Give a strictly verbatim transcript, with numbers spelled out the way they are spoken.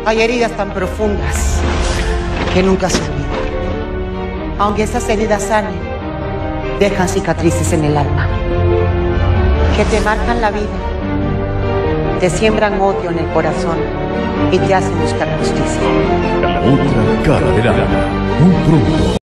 Hay heridas tan profundas que nunca se olvidan. Aunque esas heridas sanen, dejan cicatrices en el alma, que te marcan la vida, te siembran odio en el corazón y te hacen buscar justicia. La otra cara del alma, muy pronto.